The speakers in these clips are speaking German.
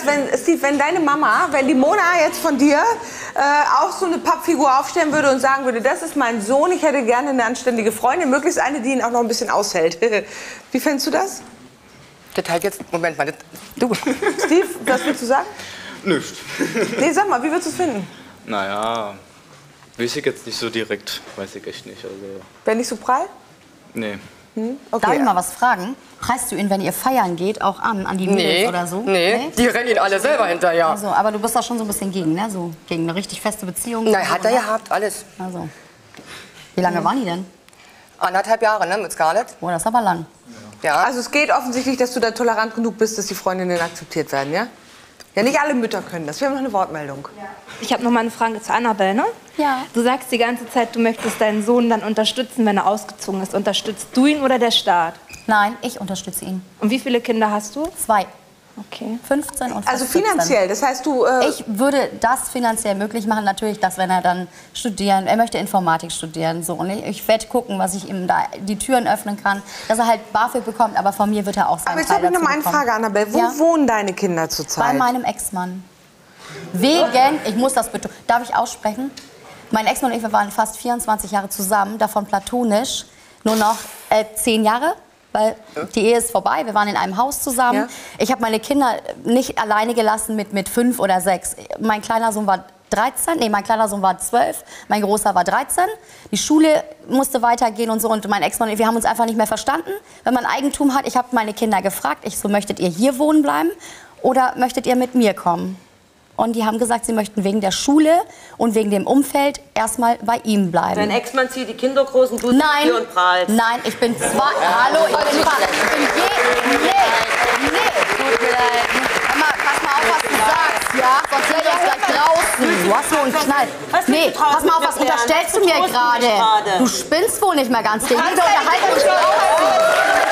Steve, wenn deine Mama, wenn die Mona jetzt von dir auch so eine Pappfigur aufstellen würde und sagen würde, das ist mein Sohn, ich hätte gerne eine anständige Freundin, möglichst eine, die ihn auch noch ein bisschen aushält. Wie fändest du das? Detail jetzt, Moment mal, du. Steve, was willst du sagen? Nicht. Nee, sag mal, wie würdest du es finden? Naja, weiß ich jetzt nicht so direkt, weiß ich echt nicht. Also, Wäre nicht so prall? nee. Okay. Darf ich mal was fragen? Heißt du ihn, wenn ihr feiern geht, auch an die Mädels oder so? Nee, die rennen ihn alle selber hinterher. Also, aber du bist da schon so ein bisschen gegen, ne? So gegen eine richtig feste Beziehung. Nein, hat er gehabt, alles. Also. Wie lange waren die denn? 1,5 Jahre, ne, mit Scarlett. Oh, das ist aber lang. Ja. Also es geht offensichtlich, dass du da tolerant genug bist, dass die Freundinnen akzeptiert werden, ja? Ja, nicht alle Mütter können das. Wir haben noch eine Wortmeldung. Ich habe noch mal eine Frage zu Annabelle, ne? Ja. Du sagst die ganze Zeit, du möchtest deinen Sohn dann unterstützen, wenn er ausgezogen ist. Unterstützt du ihn oder der Staat? Nein, ich unterstütze ihn. Und wie viele Kinder hast du? 2. Okay. 15 und Also 14. finanziell, das heißt du... Ich würde das finanziell möglich machen, natürlich, dass wenn er dann studieren, er möchte Informatik studieren, so. Und ich werde gucken, was ich ihm da die Türen öffnen kann, dass er halt BAföG bekommt, aber von mir wird er auch seinen aber jetzt Teil habe ich noch dazu mal eine bekommen. Frage, Annabelle. Wo wohnen deine Kinder zurzeit? Bei meinem Ex-Mann. Wegen, ich muss das betonen, darf ich aussprechen? Mein Ex-Mann und ich, wir waren fast 24 Jahre zusammen, davon platonisch nur noch 10 Jahre. Weil die Ehe ist vorbei, wir waren in einem Haus zusammen. Ja. Ich habe meine Kinder nicht alleine gelassen mit 5 oder 6. Mein kleiner Sohn war 13, nee, mein kleiner Sohn war 12, mein großer war 13. Die Schule musste weitergehen und so. Und mein Ex-Mann und ich, wir haben uns einfach nicht mehr verstanden. Wenn man Eigentum hat, ich habe meine Kinder gefragt, ich so, möchtet ihr hier wohnen bleiben oder möchtet ihr mit mir kommen? Und die haben gesagt, sie möchten wegen der Schule und wegen dem Umfeld erstmal bei ihm bleiben. Dein Ex-Mann zieht die Kinder groß und du sitzt hier und prahlst. Nein, ich bin hallo, ich bin tut mir leid. Pass mal auf, was du sagst, ja? Sonst sind wir gleich draußen. Du hast nur einen Knall. Nee, pass mal auf, was unterstellst du mir gerade? Du spinnst wohl nicht mehr ganz. Wir unterhalten uns draußen.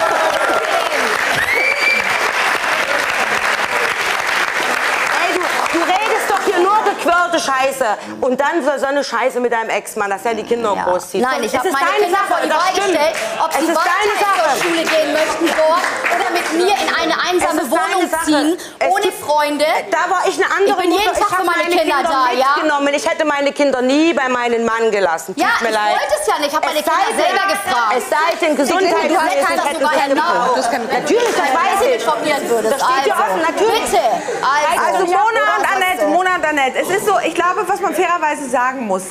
Quirlte Scheiße. Und dann so eine Scheiße mit deinem Ex-Mann, dass er die Kinder großzieht. Nein, ich habe meine Kinder vor die Wahl gestellt, ob sie weiter zur Schule gehen möchten dort oder mit mir in eine einsame Wohnung ziehen, ohne Freunde. Da war ich eine andere Ich bin jeden Tag für meine Kinder da, ja? Ich hätte meine Kinder nie bei meinem Mann gelassen. Ja, ich wollte es ja nicht. Ich habe meine Kinder selber gefragt. Es sei denn, Gesundheit. Du hast das sogar genau. Natürlich, ich weiß nicht. Informieren würdest. Das steht dir offen, natürlich. Bitte. Also Mona und Annette, es ist so, ich glaube, was man fairerweise sagen muss,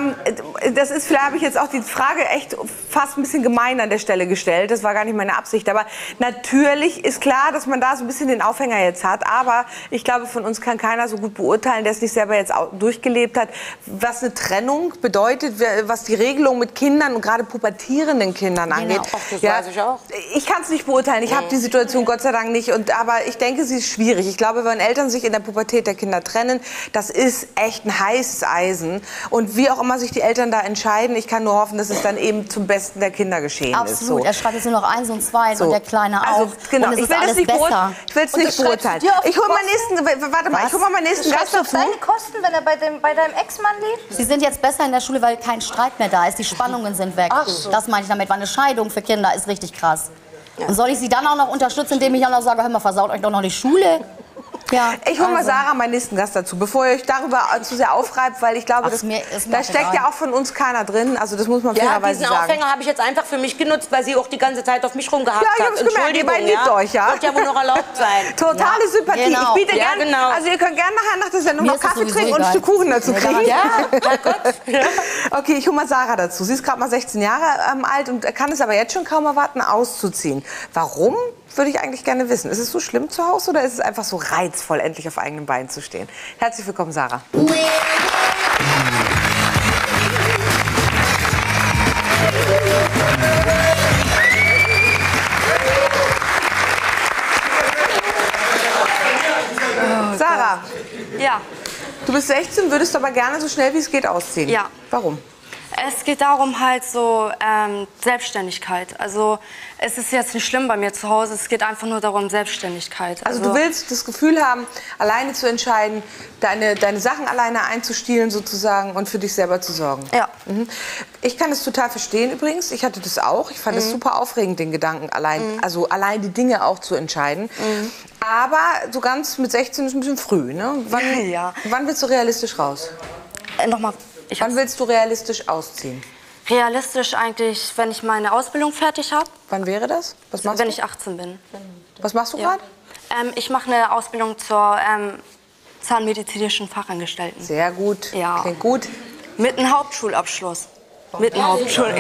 das ist, vielleicht habe ich jetzt auch die Frage echt fast ein bisschen gemein an der Stelle gestellt, das war gar nicht meine Absicht, aber natürlich ist klar, dass man da so ein bisschen den Aufhänger jetzt hat, aber ich glaube, von uns kann keiner so gut beurteilen, der es nicht selber jetzt durchgelebt hat, was eine Trennung bedeutet, was die Regelung mit Kindern und gerade pubertierenden Kindern angeht. Ach, das weiß ich auch. Ich kann es nicht beurteilen, ich habe die Situation Gott sei Dank nicht, aber ich denke, sie ist schwierig. Ich glaube, wenn Eltern sich in der Pubertät der Kinder trennen, das ist echt ein heißes Eisen. Und wie auch immer sich die Eltern da entscheiden, ich kann nur hoffen, dass es dann eben zum Besten der Kinder geschehen ist. Absolut. Er schreibt jetzt nur noch 1 und 2 und der Kleine auch. Also, genau. Und es Ich ist will das alles nicht besser. beurteilen. Ich hole mal meinen nächsten Gast dazu. Deine Kosten, wenn er bei deinem Ex-Mann lebt? Sie sind jetzt besser in der Schule, weil kein Streit mehr da ist. Die Spannungen sind weg. Ach so. Das meine ich damit. Weil eine Scheidung für Kinder ist richtig krass. Und soll ich sie dann auch noch unterstützen, indem ich auch noch sage, hör mal, versaut euch doch noch die Schule? Ja, ich hole mal Sarah, meinen nächsten Gast, dazu, bevor ihr euch darüber zu sehr aufreibt, weil ich glaube, da steckt ja auch von uns keiner drin. Also das muss man fairerweise sagen. Diesen Aufhänger habe ich jetzt einfach für mich genutzt, weil sie auch die ganze Zeit auf mich rumgehackt hat. Ja, ich hab's gemerkt, ihr beiden liebt euch, ja? Wird ja wohl noch erlaubt sein. Totale Sympathie. Genau. Ich biete gerne, also ihr könnt gerne nachher nach der Sendung noch Kaffee trinken und ein Stück Kuchen dazu kriegen. Ja, Gott. Okay, ich hole mal Sarah dazu. Sie ist gerade mal 16 Jahre alt und kann es aber jetzt schon kaum erwarten, auszuziehen. Warum? Würde ich eigentlich gerne wissen. Ist es so schlimm zu Hause oder ist es einfach so reizvoll, endlich auf eigenen Beinen zu stehen? Herzlich willkommen, Sarah. Sarah. Ja. Du bist 16, würdest aber gerne so schnell wie es geht ausziehen. Ja. Warum? Es geht darum halt so Selbstständigkeit. Also es ist jetzt nicht schlimm bei mir zu Hause, es geht einfach nur darum Selbstständigkeit. Also du willst das Gefühl haben, alleine zu entscheiden, deine Sachen alleine einzustielen sozusagen und für dich selber zu sorgen. Ja. Mhm. Ich kann es total verstehen übrigens. Ich hatte das auch. Ich fand es super aufregend, den Gedanken allein die Dinge auch zu entscheiden. Aber so ganz mit 16 ist ein bisschen früh, ne? Wann willst du realistisch raus? Nochmal. Wann willst du realistisch ausziehen? Realistisch eigentlich, wenn ich meine Ausbildung fertig habe. Wann wäre das? Was machst wenn du? ich 18 bin. Was machst du gerade? Ich mache eine Ausbildung zur zahnmedizinischen Fachangestellten. Sehr gut. Ja. Klingt gut. Mit einem Hauptschulabschluss. Mit einem Hauptschulabschluss.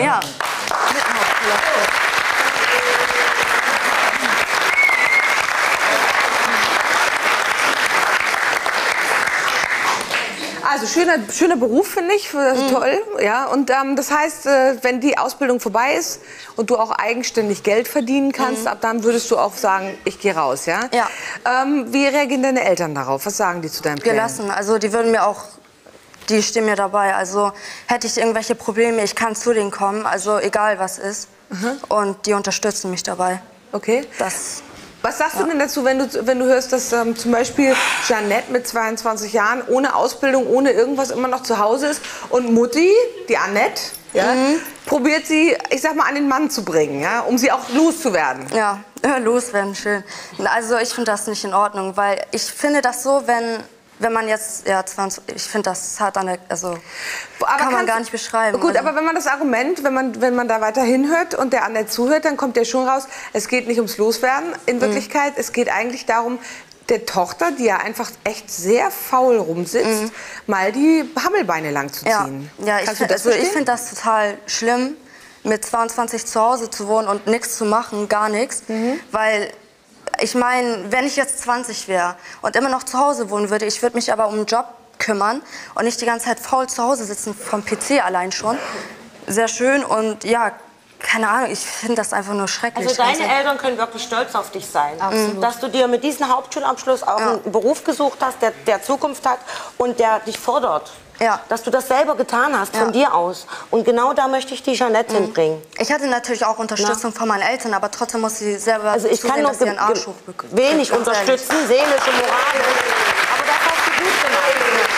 Also schöner Beruf, finde ich, toll. Ja, und das heißt, wenn die Ausbildung vorbei ist und du auch eigenständig Geld verdienen kannst, ab dann würdest du auch sagen, ich gehe raus, ja? Ja. Wie reagieren deine Eltern darauf? Was sagen die zu deinem Plan? Gelassen. Also die würden mir auch, die stehen mir dabei. Also hätte ich irgendwelche Probleme, ich kann zu denen kommen, also egal was ist. Und die unterstützen mich dabei. Okay. Was sagst du denn dazu, wenn du hörst, dass zum Beispiel Jeanette mit 22 Jahren ohne Ausbildung, ohne irgendwas immer noch zu Hause ist und Mutti, die Annette, probiert sie, ich sag mal, an den Mann zu bringen, ja, um sie auch loszuwerden? Ja, loswerden, schön. Also ich finde das nicht in Ordnung, weil ich finde das so, wenn man jetzt, ja, 20, ich finde, das hat eine, also kann man gar nicht beschreiben. Gut, also. aber wenn man das Argument, wenn man da weiter hinhört und der Annette zuhört, dann kommt der schon raus, es geht nicht ums Loswerden in Wirklichkeit, es geht eigentlich darum, der Tochter, die ja einfach echt sehr faul rumsitzt, mal die Hammelbeine lang zu ziehen. Ja, ich finde das total schlimm, mit 22 zu Hause zu wohnen und nichts zu machen, gar nichts, weil ich meine, wenn ich jetzt 20 wäre und immer noch zu Hause wohnen würde, ich würde mich aber um einen Job kümmern und nicht die ganze Zeit faul zu Hause sitzen, vom PC allein schon. Sehr schön und ja, keine Ahnung, ich finde das einfach nur schrecklich. Also deine Eltern können wirklich stolz auf dich sein. Absolut. Dass du dir mit diesem Hauptschulabschluss auch einen Beruf gesucht hast, der Zukunft hat und der dich fordert. Ja. Dass du das selber getan hast, von dir aus. Und genau da möchte ich die Jeanette hinbringen. Ich hatte natürlich auch Unterstützung von meinen Eltern, aber trotzdem muss sie selber also ich kann nur dass sie ihren Arsch hochbekommen. wenig unterstützen, seelische, moralisch. Aber das hast du gut gemacht.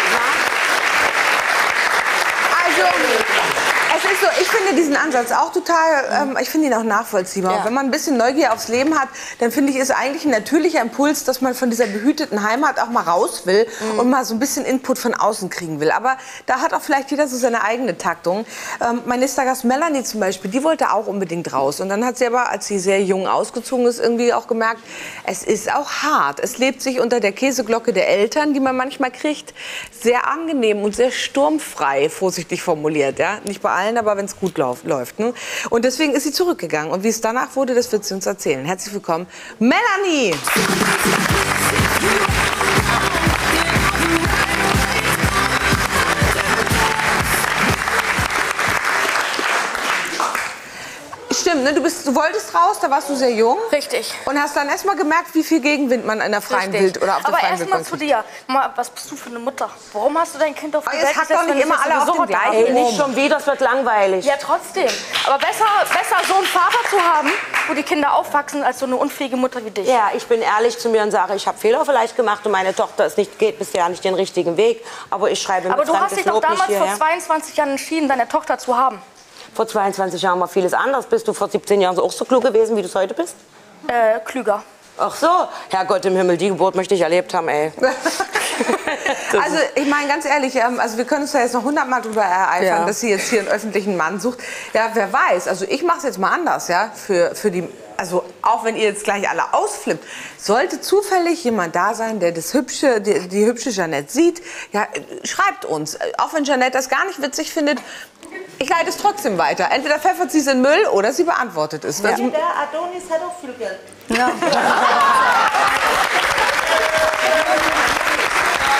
Also, es ist so, ich finde diesen Ansatz auch total, ich finde ihn auch nachvollziehbar. Ja. Wenn man ein bisschen Neugier aufs Leben hat, dann finde ich, ist eigentlich ein natürlicher Impuls, dass man von dieser behüteten Heimat auch mal raus will und mal so ein bisschen Input von außen kriegen will. Aber da hat auch vielleicht jeder so seine eigene Taktung. Mein nächster Gast Melanie zum Beispiel, die wollte auch unbedingt raus. Und dann hat sie aber, als sie sehr jung ausgezogen ist, irgendwie auch gemerkt, es ist auch hart. Es lebt sich unter der Käseglocke der Eltern, die man manchmal kriegt, sehr angenehm und sehr sturmfrei, vorsichtig formuliert. Ja? Nicht bei allen, aber wenn es gut läuft. Ne? Und deswegen ist sie zurückgegangen. Und wie es danach wurde, das wird sie uns erzählen. Herzlich willkommen, Melanie! Stimmt, ne? Du wolltest raus, da warst du sehr jung. Richtig. Und hast dann erst mal gemerkt, wie viel Gegenwind man in der freien Wild oder auf der Aber freien erst Wildbahn mal zu kriegt. dir. Mal, was bist du für eine Mutter? Warum hast du dein Kind auf die Aber Welt es hat gesetzt, doch nicht wenn du immer es alle auf sowieso den gleichen hast? Ey, nicht schon wieder, es wird langweilig. Ja, trotzdem. Aber besser so einen Vater zu haben, wo die Kinder aufwachsen, als so eine unfähige Mutter wie dich. Ja, ich bin ehrlich zu mir und sage, ich habe Fehler vielleicht gemacht und meine Tochter geht bisher nicht den richtigen Weg. Aber ich schreibe Aber mit du hast fremdes dich doch Lob nicht damals vor hierher. 22 Jahren entschieden, deine Tochter zu haben. Vor 22 Jahren war vieles anders. Bist du vor 17 Jahren auch so klug gewesen, wie du es heute bist? Klüger. Ach so, Herrgott im Himmel, die Geburt möchte ich erlebt haben, ey. Also ich meine ganz ehrlich, also wir können uns da jetzt noch 100-mal drüber ereifern, dass sie jetzt hier einen öffentlichen Mann sucht. Ja, wer weiß, also ich mache es jetzt mal anders, ja, für die, also auch wenn ihr jetzt gleich alle ausflippt, sollte zufällig jemand da sein, der das hübsche, die hübsche Jeanette sieht, ja, schreibt uns. Auch wenn Jeanette das gar nicht witzig findet, ich leite es trotzdem weiter. Entweder pfeffert sie es in Müll oder sie beantwortet es. Ja. Also, Der Adonis hat auch viel Geld. ja.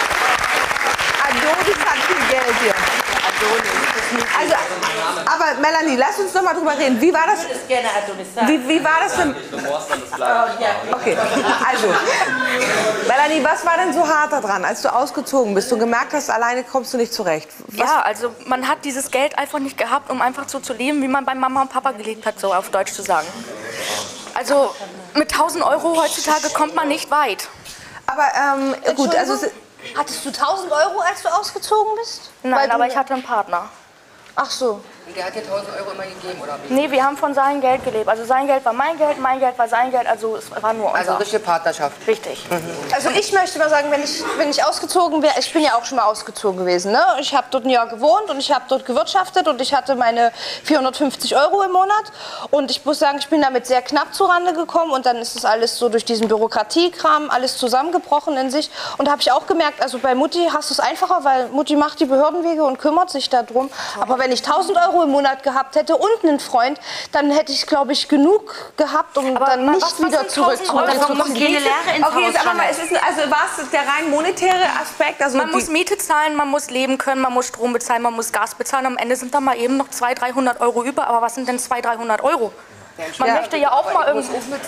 Adonis hat viel Geld hier. Adonis. Also, aber Melanie, Melanie, lass uns doch mal drüber reden. Wie war das? Wie war das denn? Okay, also, Melanie, was war denn so hart daran, als du ausgezogen bist und gemerkt hast, alleine kommst du nicht zurecht? Ja, also man hat dieses Geld einfach nicht gehabt, um einfach so zu leben, wie man bei Mama und Papa gelebt hat, so auf Deutsch zu sagen. Also mit 1.000 Euro heutzutage kommt man nicht weit. Aber gut, also... Hattest du 1.000 Euro, als du ausgezogen bist? Nein, aber ich hatte einen Partner. Ach so. Und der hat dir 1.000 Euro immer gegeben, oder wie? Nee, wir haben von seinem Geld gelebt. Also sein Geld war mein Geld war sein Geld, also es war nur unser. Also richtige Partnerschaft. Richtig. Also ich möchte mal sagen, wenn ich ausgezogen wäre, ich bin ja auch schon mal ausgezogen gewesen, ne? Ich habe dort ein Jahr gewohnt und ich habe dort gewirtschaftet und ich hatte meine 450 Euro im Monat und ich muss sagen, ich bin damit sehr knapp zurande gekommen und dann ist das alles so durch diesen Bürokratiekram alles zusammengebrochen in sich und da habe ich auch gemerkt, also bei Mutti hast du es einfacher, weil Mutti macht die Behördenwege und kümmert sich darum, aber wenn ich 1.000 Euro im Monat gehabt hätte und einen Freund, dann hätte ich, glaube ich, genug gehabt, um aber dann nicht wieder zurückzukommen. Okay, jetzt aber mal, also war es der rein monetäre Aspekt? Also man muss Miete zahlen, man muss leben können, man muss Strom bezahlen, man muss Gas bezahlen. Am Ende sind da mal eben noch 200, 300 Euro über. Aber was sind denn 200, 300 Euro? Man möchte ja auch mal irgendwo mit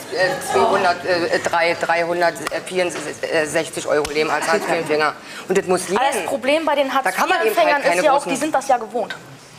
364 Euro leben als Hartz-IV-Empfänger. Und das muss jeder. Das Problem bei den Hartz-IV-Empfängern ist ja auch, die sind das ja gewohnt.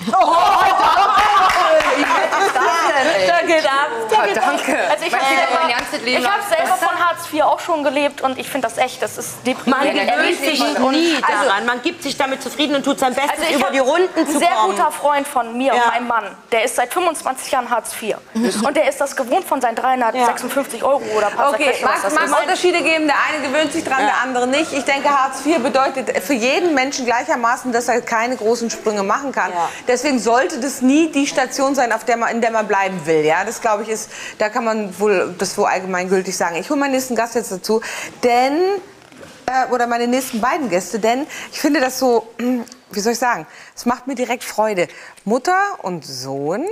Da geht ab. Danke. Also ich habe selber von Hartz IV auch schon gelebt und ich finde das echt, das ist deprimierend. Man gewöhnt sich nie daran. Man gibt sich damit zufrieden und tut sein Bestes, über die Runden zu kommen. Ein sehr guter Freund von mir und meinem Mann, der ist seit 25 Jahren Hartz IV. Und der ist das gewohnt von seinen 356 Euro oder was. Okay, mag es Unterschiede geben. Der eine gewöhnt sich dran, der andere nicht. Ich denke, Hartz IV bedeutet für jeden Menschen gleichermaßen, dass er keine großen Sprünge machen kann. Ja. Deswegen sollte das nie die Station sein, in der man bleiben will. Ja, das glaube ich ist, da kann man wohl das wohl allgemeingültig sagen. Ich hole meinen nächsten Gast jetzt dazu, denn oder meine nächsten beiden Gäste, denn ich finde das so, wie soll ich sagen, es macht mir direkt Freude. Mutter und Sohn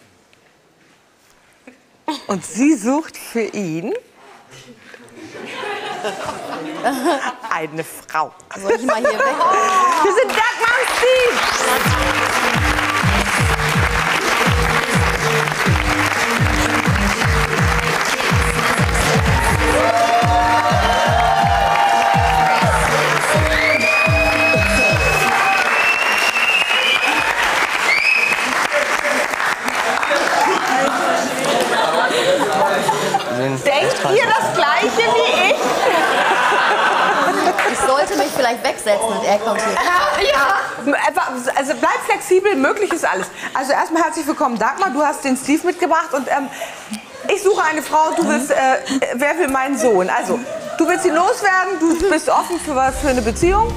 und sie sucht für ihn eine Frau. Soll ich mal hier weg? Wir sind Dagmar und Steve. Denkt ihr das Gleiche wie ich? Ich sollte mich vielleicht wegsetzen und er kommt hier. Ja. Also bleib flexibel, möglich ist alles. Also erstmal herzlich willkommen, Dagmar. Du hast den Steve mitgebracht und ich suche eine Frau. Du willst, wer will meinen Sohn? Also du willst ihn loswerden. Du bist offen für eine Beziehung.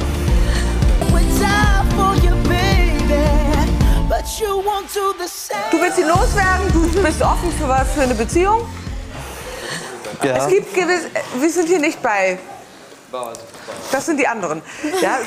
Du willst ihn loswerden. Du bist offen für eine Beziehung. Ja. Es gibt gewisse, wir sind hier nicht bei, das sind die anderen. Ja.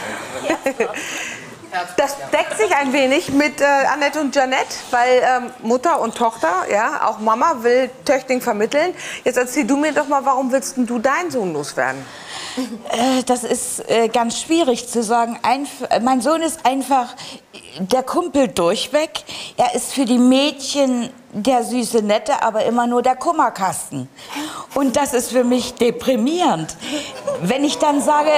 Das deckt sich ein wenig mit Annette und Janette, weil Mutter und Tochter, ja, auch Mama will Töchtling vermitteln. Jetzt erzähl du mir doch mal, warum willst du deinen Sohn loswerden? Das ist ganz schwierig zu sagen. Mein Sohn ist einfach der Kumpel durchweg. Er ist für die Mädchen der süße Nette, aber immer nur der Kummerkasten. Und das ist für mich deprimierend. Wenn ich dann sage,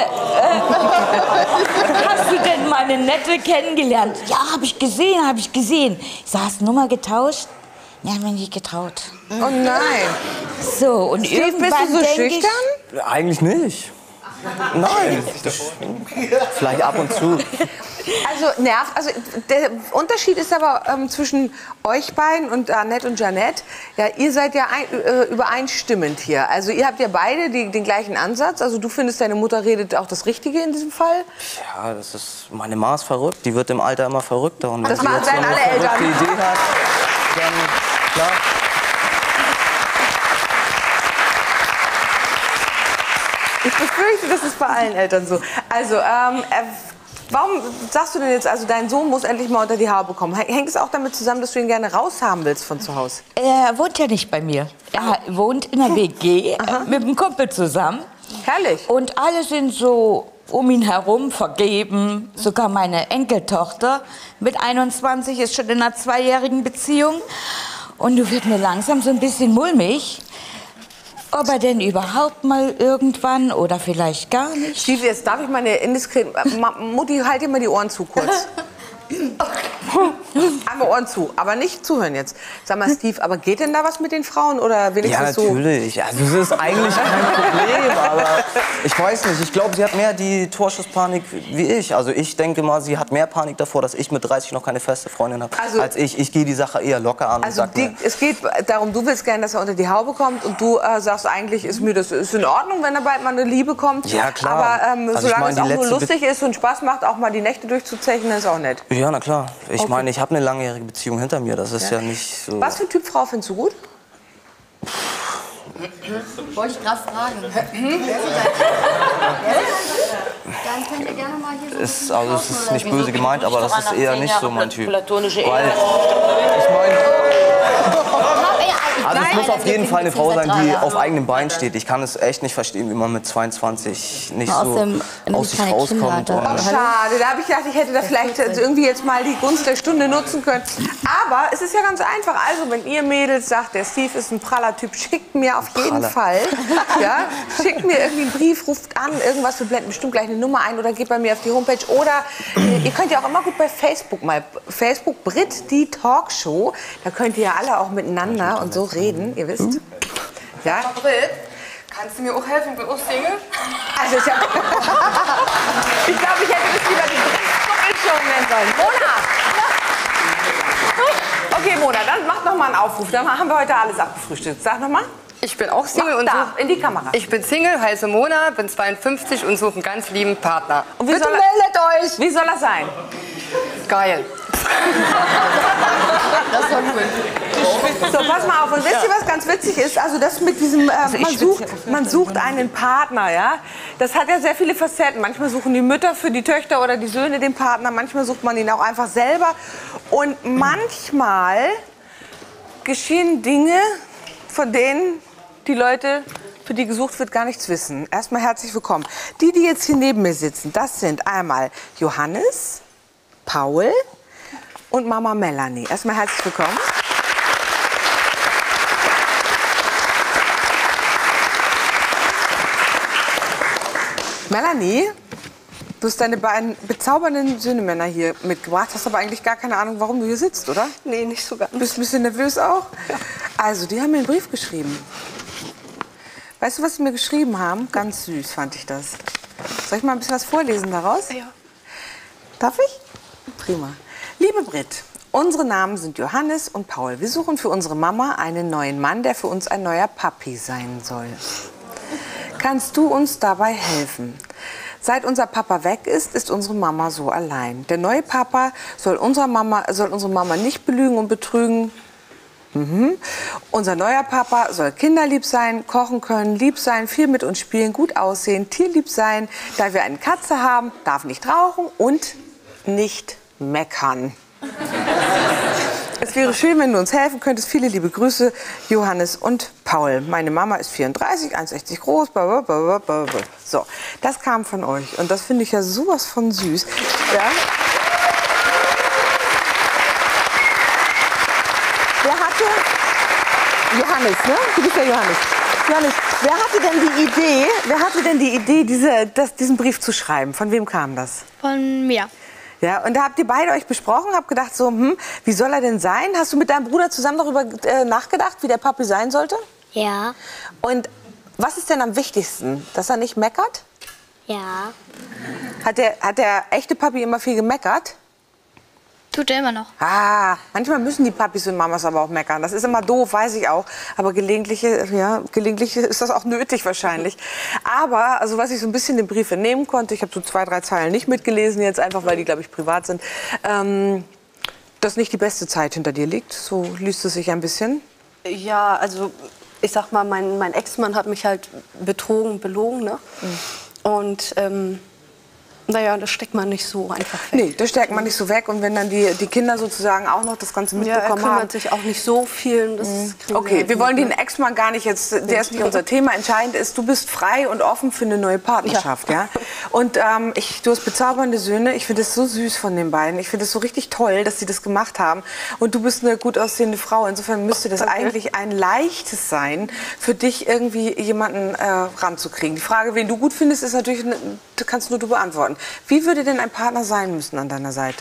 hast du denn meine Nette kennengelernt? Ja, habe ich gesehen. Ich sag, hast du Nummer getauscht? Ja, haben wir nicht getraut. Oh nein. So, und Steve, irgendwann bist du so schüchtern? Eigentlich nicht. Nein. Vielleicht ab und zu. Also nervt. Also der Unterschied ist aber zwischen euch beiden und Annette und Janette. Ja, ihr seid ja übereinstimmend hier. Also ihr habt ja beide den gleichen Ansatz. Also du findest, deine Mutter redet auch das Richtige in diesem Fall. Ja, das ist meine Ma ist verrückt. Die wird im Alter immer verrückter. Und das machen dann alle Eltern. Wenn sie jetzt eine Idee hat, dann klar. Ich befürchte, das ist bei allen Eltern so. Also, warum sagst du denn jetzt, also dein Sohn muss endlich mal unter die Haube kommen? Hängt es auch damit zusammen, dass du ihn gerne raushaben willst von zu Hause? Er wohnt ja nicht bei mir. Er wohnt in der WG mit einem Kumpel zusammen. Herrlich. Und alle sind so um ihn herum vergeben. Sogar meine Enkeltochter mit 21 ist schon in einer 2-jährigen Beziehung. Und du wird mir langsam so ein bisschen mulmig, ob er denn überhaupt mal irgendwann oder vielleicht gar nicht. Steve, jetzt darf ich meine indiskret... Mutti, halt dir mal die Ohren zu kurz. Einmal Ohren zu, aber nicht zuhören jetzt. Sag mal, Steve, aber geht denn da was mit den Frauen oder wenigstens so? Ja, natürlich. Also es ist eigentlich kein Problem, aber ich weiß nicht. Ich glaube, sie hat mehr die Torschusspanik wie ich. Also ich denke mal, sie hat mehr Panik davor, dass ich mit 30 noch keine feste Freundin habe, als ich. Ich gehe die Sache eher locker an. Also es geht darum, du willst gerne, dass er unter die Haube kommt und du sagst eigentlich, ist in Ordnung, wenn da bald mal eine Liebe kommt. Ja, klar. Aber also solange es auch nur lustig ist und Spaß macht, auch mal die Nächte durchzuzechen, ist auch nett. Ja, na klar. Ich meine, ich habe eine langjährige Beziehung hinter mir. Das ist ja nicht so... Was für ein Typ Frau findest du gut? Wollte ich gerade fragen. Dann könnt ihr gerne mal hier so... Also es ist nicht böse gemeint, aber das ist eher nicht so mein Typ. Platonische Ehe. Weil, ich meine... Also es muss auf jeden Fall eine Frau sein, die auf eigenen Beinen steht. Ich kann es echt nicht verstehen, wie man mit 22 nicht so aus sich rauskommt. Oh, schade, da habe ich gedacht, ich hätte da vielleicht irgendwie jetzt mal die Gunst der Stunde nutzen können. Aber es ist ja ganz einfach. Also wenn ihr Mädels sagt, der Steve ist ein praller Typ, schickt mir auf jeden Fall. Ja, schickt mir irgendwie einen Brief, ruft an, irgendwas, wir blenden bestimmt gleich eine Nummer ein oder geht bei mir auf die Homepage. Oder ihr könnt ja auch immer gut bei Facebook mal, Facebook Brit, die Talkshow, da könnt ihr ja alle auch miteinander und so reden, ihr wisst. Ja? Brit, kannst du mir auch helfen? Ich bin auch Single. Also ich glaube, ich hätte das lieber die Brit-Show nennen sollen. Mona! Okay, Mona, dann mach noch mal einen Aufruf. Dann haben wir heute alles abgefrühstückt. Sag noch mal. Ich bin auch Single und da, in die Kamera. Ich bin Single, heiße Mona, bin 52 und suche einen ganz lieben Partner. Und wie bitte soll meldet euch! Wie soll er sein? Geil. Das war gut. So, pass mal auf. Und wisst ihr, was ganz witzig ist? Also das mit diesem, man sucht einen Partner, ja? Das hat ja sehr viele Facetten. Manchmal suchen die Mütter für die Töchter oder die Söhne den Partner. Manchmal sucht man ihn auch einfach selber. Und manchmal geschehen Dinge, von denen die Leute, für die gesucht wird, gar nichts wissen. Erstmal herzlich willkommen. Die jetzt hier neben mir sitzen, das sind einmal Johannes, Paul und Mama Melanie. Erstmal herzlich willkommen. Melanie, du hast deine beiden bezaubernden Söhnemänner hier mitgebracht. Hast aber eigentlich gar keine Ahnung, warum du hier sitzt, oder? Nee, nicht so ganz. Bist du ein bisschen nervös auch? Ja. Also, die haben mir einen Brief geschrieben. Weißt du, was sie mir geschrieben haben? Ganz süß fand ich das. Soll ich mal ein bisschen was vorlesen daraus? Ja. Darf ich? Prima. Liebe Brit, unsere Namen sind Johannes und Paul. Wir suchen für unsere Mama einen neuen Mann, der für uns ein neuer Papi sein soll. Kannst du uns dabei helfen? Seit unser Papa weg ist, ist unsere Mama so allein. Der neue Papa soll unsere Mama nicht belügen und betrügen. Unser neuer Papa soll kinderlieb sein, kochen können, lieb sein, viel mit uns spielen, gut aussehen, tierlieb sein. Da wir eine Katze haben, darf nicht rauchen und nicht meckern. Es wäre schön, wenn du uns helfen könntest. Viele liebe Grüße, Johannes und Paul. Meine Mama ist 34, 1,60 groß. Blablabla. So, das kam von euch. Und das finde ich ja sowas von süß. Ja? Johannes, ne? Du bist ja Johannes. Johannes, wer hatte denn die Idee, diesen Brief zu schreiben? Von wem kam das? Von mir. Ja, und da habt ihr beide euch besprochen, habt gedacht so, wie soll er denn sein? Hast du mit deinem Bruder zusammen darüber nachgedacht, wie der Papi sein sollte? Ja. Und was ist denn am wichtigsten? Dass er nicht meckert? Ja. Hat der echte Papi immer viel gemeckert? Tut er immer noch. Ah, manchmal müssen die Papis und Mamas aber auch meckern. Das ist immer doof, weiß ich auch. Aber gelegentlich ist das auch nötig wahrscheinlich. Aber, also was ich so ein bisschen den Brief entnehmen konnte, ich habe so 2, 3 Zeilen nicht mitgelesen jetzt, einfach weil die, glaube ich, privat sind, dass nicht die beste Zeit hinter dir liegt. So liest es sich ein bisschen. Ja, also ich sag mal, mein Ex-Mann hat mich halt betrogen, belogen, ne? Und naja, das steckt man nicht so einfach weg. Nee, das steckt man nicht so weg. Und wenn dann die Kinder sozusagen auch noch das Ganze mitbekommen haben. Er kümmert sich auch nicht so viel. Okay, wir wollen den Ex-Mann gar nicht jetzt, der ist nicht unser Thema. Entscheidend ist, du bist frei und offen für eine neue Partnerschaft. Ja. Und du hast bezaubernde Söhne. Ich finde es so süß von den beiden. Ich finde es so richtig toll, dass sie das gemacht haben. Und du bist eine gut aussehende Frau. Insofern müsste das eigentlich ein leichtes sein, für dich irgendwie jemanden ranzukriegen. Die Frage, wen du gut findest, ist natürlich, kannst nur du beantworten. Wie würde denn ein Partner sein müssen an deiner Seite?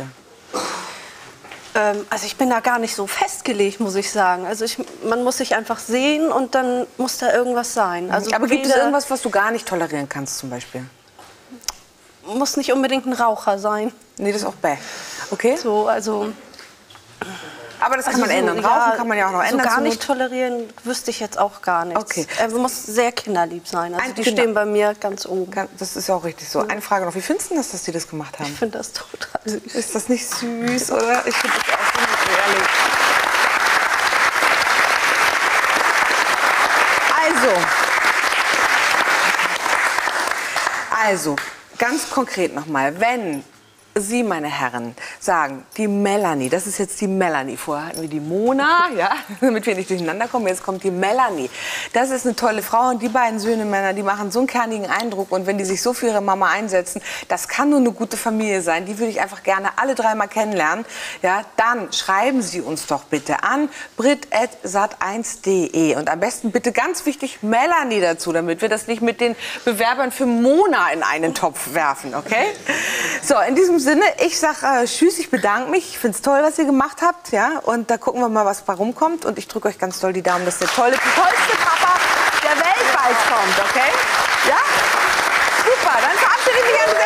Also ich bin da gar nicht so festgelegt, muss ich sagen. Also man muss sich einfach sehen und dann muss da irgendwas sein. Also aber gibt es irgendwas, was du gar nicht tolerieren kannst zum Beispiel? Muss nicht unbedingt ein Raucher sein. Nee, das ist auch bäh. Okay. So, also... Aber das kann man ändern. Rauchen kann man ja auch noch ändern. So gar nicht tolerieren wüsste ich jetzt auch gar nichts. Okay. Er muss sehr kinderlieb sein. Also die stehen bei mir ganz oben. Das ist ja auch richtig so. Eine Frage noch. Wie findest du das, dass die das gemacht haben? Ich finde das total süß. Ist das nicht süß, oder? Ich finde das auch so ehrlich. Also, ganz konkret nochmal. Wenn Sie, meine Herren, sagen, die Melanie, das ist jetzt die Melanie. Vorher hatten wir die Mona, ja, damit wir nicht durcheinander kommen. Jetzt kommt die Melanie. Das ist eine tolle Frau und die beiden Söhne Männer, die machen so einen kernigen Eindruck. Und wenn die sich so für ihre Mama einsetzen, das kann nur eine gute Familie sein. Die würde ich einfach gerne alle drei mal kennenlernen. Ja, dann schreiben Sie uns doch bitte an brit@sat1.de und am besten bitte ganz wichtig Melanie dazu, damit wir das nicht mit den Bewerbern für Mona in einen Topf werfen, okay? So, in diesem Sinne, ich sage tschüss, ich bedanke mich. Ich finde es toll, was ihr gemacht habt. Ja? Und da gucken wir mal, was bei rumkommt. Und ich drücke euch ganz doll die Daumen, dass der tollste Papa der Welt bald kommt. Okay? Ja? Super, dann verabschiede ich mich an